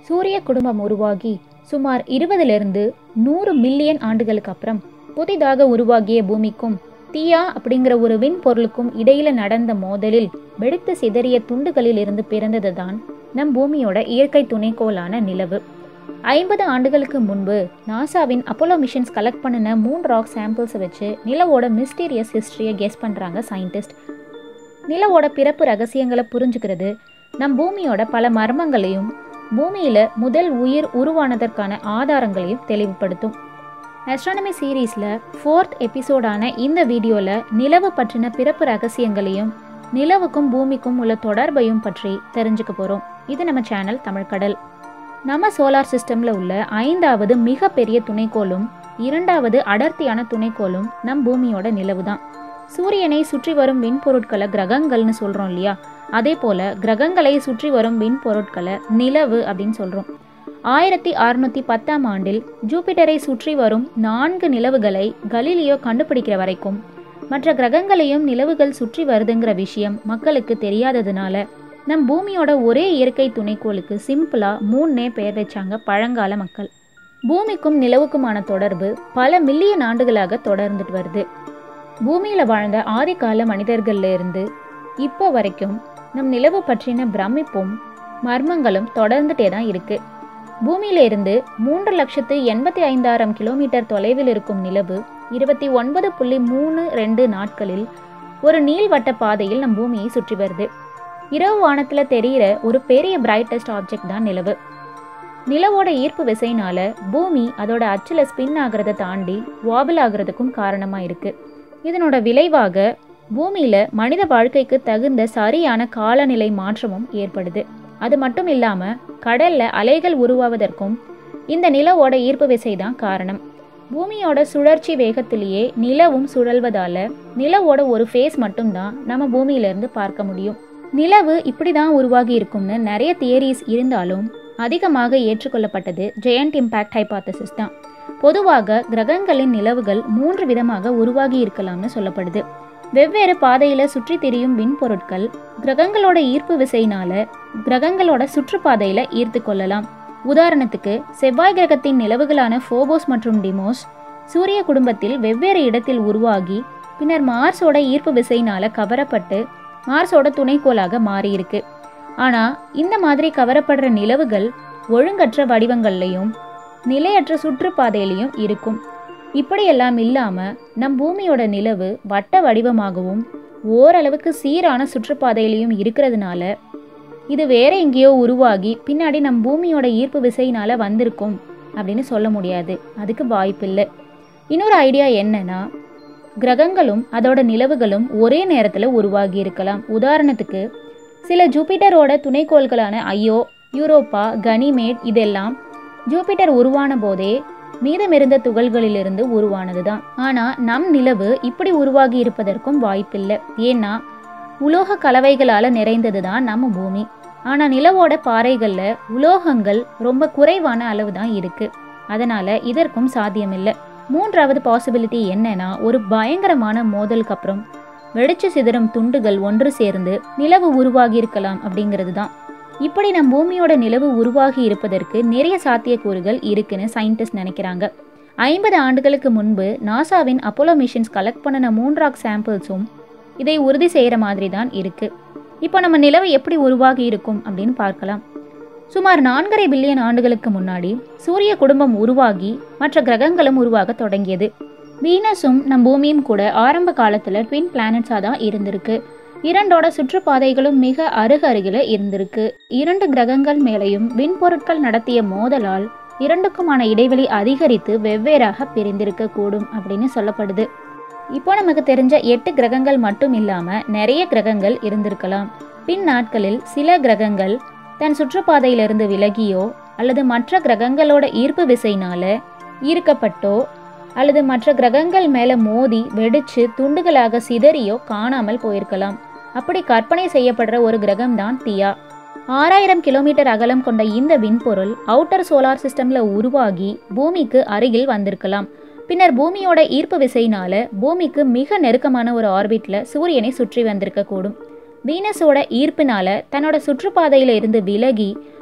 சூரிய குடும்பம் உருவாகி சுமார் 20 100 மில்லியன் ஆண்டுகளுக்கு அப்புறம் புதிதாக உருவாகிய பூமிக்கும் தீயா அப்படிங்கிற ஒரு விண்பொருளுக்கும் இடையில நடந்த மோதலில் வெடித்து சிதறிய துண்டுகளில் இருந்து பிறந்தது தான் நம் பூமியோட இயற்கை துணைக்கோளான நிலவு. 50 ஆண்டுகளுக்கு முன்பு நாசாவின் அப்போலோ மிஷன்ஸ் கலெக்ட் பண்ணின 3 ராக் சாம்பிள்ஸை வச்சு நிலவோட மிஸ்டீரியஸ் ஹிஸ்டரியை கெஸ் பண்ணுறாங்க சயின்டிஸ்ட். நிலவோட பிறப்பு ரகசியங்களை புரிஞ்சுக்கிறது நம் பூமியோட பல மர்மங்களையும் பூமியில் முதல் உயிர் உருவானதற்கான ஆதாரங்களையும் தெளிவுபடுத்தும். ஆஸ்ட்ரானமி சீரீஸில் 4th எபிசோடான இந்த வீடியோவில் நிலவு பற்றின பிறப்பு ரகசியங்களையும் நிலவுக்கும் பூமிக்கும் உள்ள தொடர்பையும் பற்றி தெரிஞ்சுக்க போகிறோம். இது நம்ம சேனல் தமிழ் கடல். நம்ம சோலார் சிஸ்டமில் உள்ள 5வது மிகப்பெரிய துணைக்கோளும் 2வது அடர்த்தியான துணைக்கோளும் நம் பூமியோட நிலவு தான். சூரியனை சுற்றி வரும் விண்பொருட்களை கிரகங்கள்னு சொல்கிறோம் இல்லையா, அதே போல் கிரகங்களை சுற்றி வரும் விண்பொருட்களை நிலவு அப்படின்னு சொல்கிறோம். 1610ஆம் ஆண்டில் ஜூபிட்டரை சுற்றி வரும் 4 நிலவுகளை கலீலியோ கண்டுபிடிக்கிற வரைக்கும் மற்ற கிரகங்களையும் நிலவுகள் சுற்றி வருதுங்கிற விஷயம் மக்களுக்கு தெரியாததுனால நம் பூமியோட ஒரே இயற்கை துணைக்கோளுக்கு சிம்பிளாக 3 பெயர் வச்சாங்க பழங்கால மக்கள். பூமிக்கும் நிலவுக்குமான தொடர்பு பல மில்லியன் ஆண்டுகளாக தொடர்ந்துட்டு வருது. பூமியில் வாழ்ந்த ஆதிகால மனிதர்கள்ல இருந்து இப்போ வரைக்கும் நம் நிலவு பற்றின பிரமிப்பும் மர்மங்களும் தொடர்ந்துட்டே தான் இருக்கு. பூமியில இருந்து 3,85,000 கிலோமீட்டர் தொலைவில் இருக்கும் நிலவு 29.32 நாட்களில் ஒரு நீள்வட்ட பாதையில் நம் பூமியை சுற்றி வருது. இரவு வானத்துல தெரிகிற ஒரு பெரிய பிரைட்டஸ்ட் ஆப்ஜெக்ட் தான் நிலவு. நிலவோட ஈர்ப்பு விசைனால பூமி அதோட அச்சில் ஸ்பின் ஆகிறத தாண்டி வாபிள் ஆகிறதுக்கும் காரணமாக இருக்கு. இதனோட விளைவாக பூமியில மனித வாழ்க்கைக்கு தகுந்த சரியான காலநிலை மாற்றமும் ஏற்படுது. அது மட்டும் இல்லாம கடல்ல அலைகள் உருவாவதற்கும் இந்த நிலவோட ஈர்ப்பு விசை தான் காரணம். பூமியோட சுழற்சி வேகத்திலேயே நிலவும் சுழல்வதால நிலவோட ஒரு ஃபேஸ் மட்டும்தான் நம்ம பூமியிலிருந்து பார்க்க முடியும். நிலவு இப்படிதான் உருவாகி இருக்கும்னு நிறைய தியரிஸ் இருந்தாலும் அதிகமாக ஏற்றுக்கொள்ளப்பட்டது ஜெயண்ட் இம்பேக்ட் ஹைபாத்தசிஸ் தான். பொதுவாக கிரகங்களின் நிலவுகள் 3 விதமாக உருவாகி இருக்கலாம்னு சொல்லப்படுது. வெவ்வேறு பாதையில சுற்றி திரியும் விண்பொருட்கள் கிரகங்களோட ஈர்ப்பு விசையினால கிரகங்களோட சுற்றுப்பாதையில ஈர்த்து கொள்ளலாம். உதாரணத்துக்கு செவ்வாய் கிரகத்தின் நிலவுகளான ஃபோபோஸ் மற்றும் டிமோஸ் சூரிய குடும்பத்தில் வெவ்வேறு இடத்தில் உருவாகி பின்னர் மார்ஸோட ஈர்ப்பு விசையினால கவரப்பட்டு மார்ஸோட துணைக்கோளாக மாறியிருக்கு. ஆனா இந்த மாதிரி கவரப்படுற நிலவுகள் ஒழுங்கற்ற வடிவங்கள்லையும் நிலையற்ற சுற்றுப்பாதையிலையும் இருக்கும். இப்படியெல்லாம் இல்லாம நம் பூமியோட நிலவு வட்ட வடிவமாகவும் ஓரளவுக்கு சீரான சுற்றுப்பாதையிலையும் இருக்கிறதுனால இது வேற எங்கேயோ உருவாகி பின்னாடி நம் பூமியோட ஈர்ப்பு விசையினால வந்திருக்கும் அப்படின்னு சொல்ல முடியாது. அதுக்கு வாய்ப்பில்லை. இன்னொரு ஐடியா என்னன்னா, கிரகங்களும் அதோட நிலவுகளும் ஒரே நேரத்தில் உருவாகி இருக்கலாம். உதாரணத்துக்கு சில ஜூபிட்டரோட துணைக்கோள்களான ஐயோ, யூரோப்பா, கனிமேட் இதெல்லாம் ஜூபிட்டர் உருவான போதே மீதமிருந்த துகள்களிலிருந்து உருவானது தான். ஆனால் நம் நிலவு இப்படி உருவாகி இருப்பதற்கும் வாய்ப்பில்லை. ஏன்னா உலோக கலவைகளால் நிறைந்தது தான் நம்ம பூமி. ஆனால் நிலவோட பாறைகளில் உலோகங்கள் ரொம்ப குறைவான அளவு தான் இருக்குது. அதனால் இதற்கும் சாத்தியமில்லை. 3வது பாசிபிலிட்டி என்னன்னா, ஒரு பயங்கரமான மோதலுக்கு அப்புறம் வெடிச்சு சிதறும் துண்டுகள் ஒன்று சேர்ந்து நிலவு உருவாகி இருக்கலாம் அப்படிங்கிறது தான். இப்படி நம் பூமியோட நிலவு உருவாகி இருப்பதற்கு நிறைய சாத்தியக்கூறுகள் இருக்குன்னு சயின்டிஸ்ட் நினைக்கிறாங்க. 50 ஆண்டுகளுக்கு முன்பு நாசாவின் அப்போலோ மிஷன்ஸ் கலெக்ட் பண்ணின 3 ராக் சாம்பிள்ஸும் இதை உறுதி செய்கிற மாதிரி தான் இருக்கு. இப்போ நம்ம நிலவு எப்படி உருவாகி இருக்கும் அப்படின்னு பார்க்கலாம். சுமார் 4.5 பில்லியன் ஆண்டுகளுக்கு முன்னாடி சூரிய குடும்பம் உருவாகி மற்ற கிரகங்களும் உருவாக தொடங்கியது. வீனஸும் நம் பூமியும் கூட ஆரம்ப காலத்தில் ட்வின் பிளானட்ஸாக தான் இருந்திருக்கு. 2ஓட சுற்றுப்பாதைகளும் மிக அருகருகில இருந்திருக்கு. 2 கிரகங்கள் மேலையும் விண்பொருட்கள் நடத்திய மோதலால் 2க்குமான இடைவெளி அதிகரித்து வெவ்வேறாக பிரிந்திருக்க கூடும் அப்படின்னு சொல்லப்படுது. இப்போ நமக்கு தெரிஞ்ச 8 கிரகங்கள் மட்டும் இல்லாம நிறைய கிரகங்கள் இருந்திருக்கலாம். பின் நாட்களில் சில கிரகங்கள் தன் சுற்றுப்பாதையிலிருந்து விலகியோ அல்லது மற்ற கிரகங்களோட ஈர்ப்பு விசையினால ஈர்க்கப்பட்டோ அல்லது மற்ற கிரகங்கள் மேல மோதி வெடிச்சு துண்டுகளாக சிதறியோ காணாமல் போயிருக்கலாம். அப்படி கற்பனை செய்யப்படுற ஒரு கிரகம் தான் தியா. 6000 கிலோமீட்டர் அகலம் கொண்ட இந்த விண்பொருள் அவுட்டர் சோலார் சிஸ்டம்ல உருவாகி பூமிக்கு அருகில் வந்திருக்கலாம். பின்னர் பூமியோட ஈர்ப்பு விசையினால பூமிக்கு மிக நெருக்கமான ஒரு ஆர்பிட்ல சூரியனை சுற்றி வந்திருக்க கூடும். வீனஸோட ஈர்ப்பினால தன்னோட சுற்றுப்பாதையில இருந்து விலகி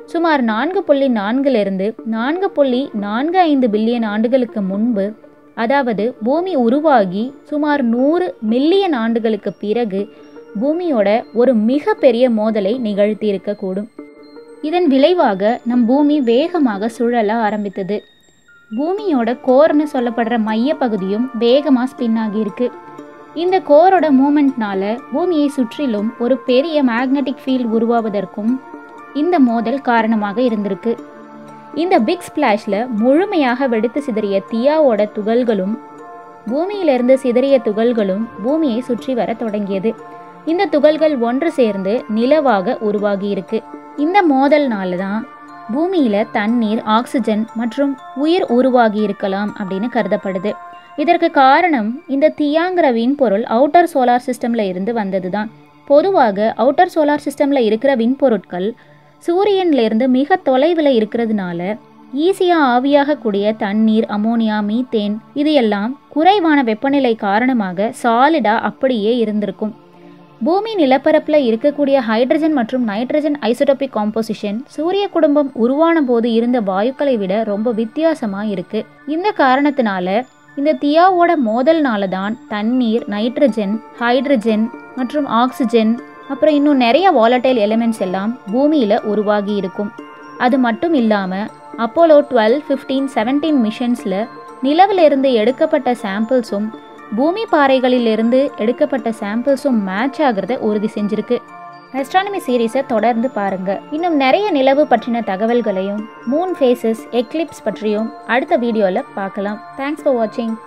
சுமார் 4.4 4.45 பில்லியன் ஆண்டுகளுக்கு முன்பு, அதாவது பூமி உருவாகி சுமார் 100 மில்லியன் ஆண்டுகளுக்கு பிறகு பூமியோட ஒரு மிகப்பெரிய மோதலை நிகழ்த்தி இருக்கக்கூடும். இதன் விளைவாக நம் பூமி வேகமாக சுழல ஆரம்பித்தது. பூமியோட கோர்னு சொல்லப்படுற மைய பகுதியும் வேகமாக ஸ்பின் ஆகியிருக்கு. இந்த கோரோட மூமெண்ட்னால பூமியை சுற்றிலும் ஒரு பெரிய மேக்னெட்டிக் ஃபீல்ட் உருவாவதற்கும் இந்த மோதல் காரணமாக இருந்திருக்கு. இந்த பிக் ஸ்பிளாஷ்ல முழுமையாக வெடித்து சிதறிய தியாவோட துகள்களும் பூமியிலிருந்து சிதறிய துகள்களும் பூமியை சுற்றி வர தொடங்கியது. இந்த துகள்கள் ஒன்று சேர்ந்து நிலவாக உருவாகி இருக்கு. இந்த மோதல்னால தான் பூமியில தண்ணீர், ஆக்சிஜன் மற்றும் உயிர் உருவாகி இருக்கலாம் அப்படின்னு கருதப்படுது. இதற்கு காரணம் இந்த தியாங்கிற விண்பொருள் அவுட்டர் சோலார் சிஸ்டம்ல இருந்து வந்தது தான். பொதுவாக அவுட்டர் சோலார் சிஸ்டம்ல இருக்கிற விண்பொருட்கள் சூரியன்ல இருந்து மிக தொலைவில் இருக்கிறதுனால ஈஸியாக ஆவியாகக்கூடிய தண்ணீர், அமோனியா, மீத்தேன் இது எல்லாம் குறைவான வெப்பநிலை காரணமாக சாலிடா அப்படியே இருந்திருக்கும். பூமி நிலப்பரப்பில் இருக்கக்கூடிய ஹைட்ரஜன் மற்றும் நைட்ரஜன் ஐசோடோபிக் காம்போசிஷன் சூரிய குடும்பம் உருவான போது இருந்த வாயுக்களை விட ரொம்ப வித்தியாசமாக இருக்கு. இந்த காரணத்தினால இந்த தியாவோட மோதல்னால தான் தண்ணீர், நைட்ரஜன், ஹைட்ரஜன் மற்றும் ஆக்சிஜன் அப்புறம் இன்னும் நிறைய வாலடைல் எலிமெண்ட்ஸ் எல்லாம் பூமியில் உருவாகி இருக்கும். அது மட்டும் இல்லாமல் அப்போலோ 12, 15, 17 மிஷன்ஸில் நிலவிலிருந்து எடுக்கப்பட்ட சாம்பிள்ஸும் பூமி பாறைகளிலிருந்து எடுக்கப்பட்ட சாம்பிள்ஸும் மேட்ச் ஆகிறத உறுதி செஞ்சிருக்கு. அஸ்ட்ரானமி சீரீஸை தொடர்ந்து பாருங்க. இன்னும் நிறைய நிலவு பற்றின தகவல்களையும் மூன் ஃபேசஸ், எக்லிப்ஸ் பற்றியும் அடுத்த வீடியோவில் பார்க்கலாம். தேங்க்ஸ் ஃபார் வாட்சிங்.